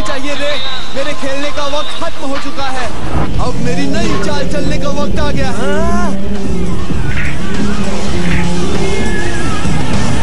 चाहिए रे। मेरे खेलने का वक्त खत्म हो चुका है। अब मेरी नई चाल चलने का वक्त आ गया है।